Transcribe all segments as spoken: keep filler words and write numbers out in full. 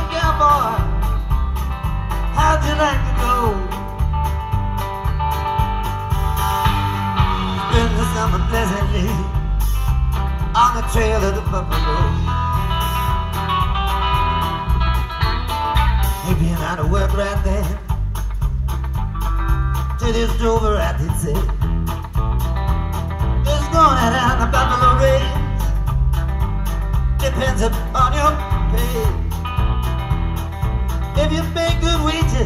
young cowboy, how'd you like to go? Spend the summer pleasantly on the trail of the buffalo. He been out of work right then till his drover out did say, it's going down the buffalo range, depends upon your pay. If you make good wages,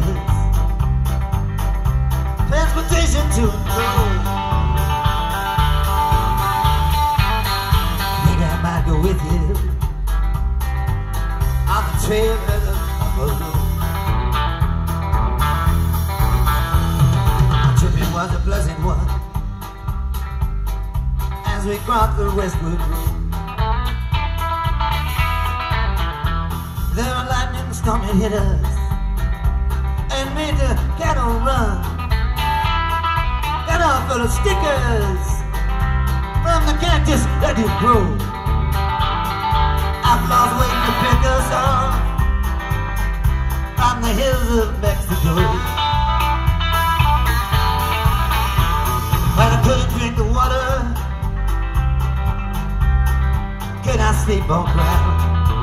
transportation to and fro, maybe I might go with you on the trail of the buffalo. The trip was a pleasant one as we crossed the westward road. There a lightning storm had hit us and made the cattle run. Cattle full of stickers from the cactus that did grow. Outlaws waiting to pick us off from the hills of Mexico. When I couldn't drink the water, can I sleep on ground?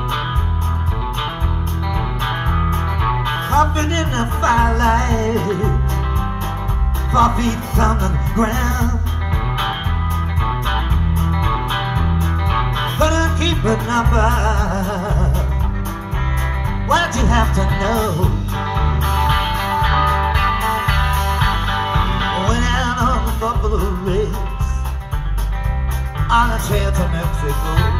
Hopping in the firelight, four feet from the ground. Couldn't keep a number, why'd you have to know? Went out on the buffalo race, on the trail to Mexico.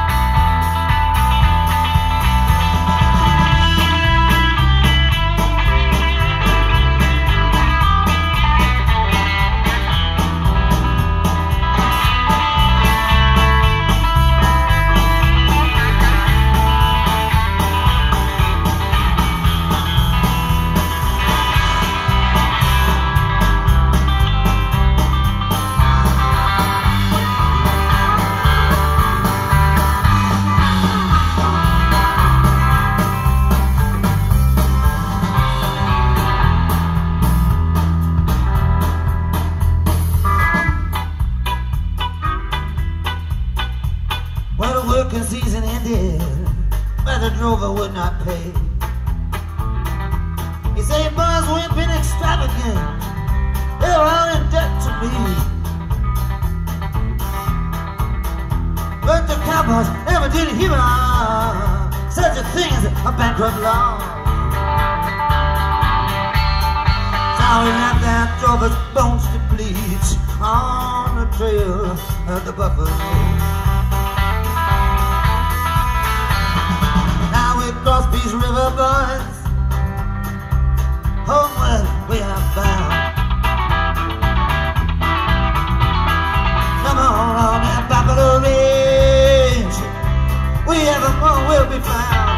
Well, the working season ended, but the drover would not pay. He said, boys, we've been extravagant, they're all in debt to me. But the cowboys never did hear of such a thing as a bankrupt law. So we left our drover's bones to bleach on the trail of the buffalo. Cross these river boys, homeward we are bound. Come on on that buffalo range, we evermore will be found.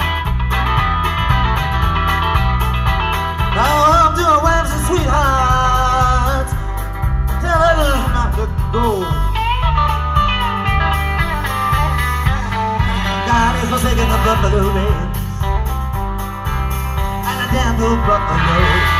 Now home to our wives and sweethearts, tell others not to go. God is forsaking the buffalo range, down the buffalo.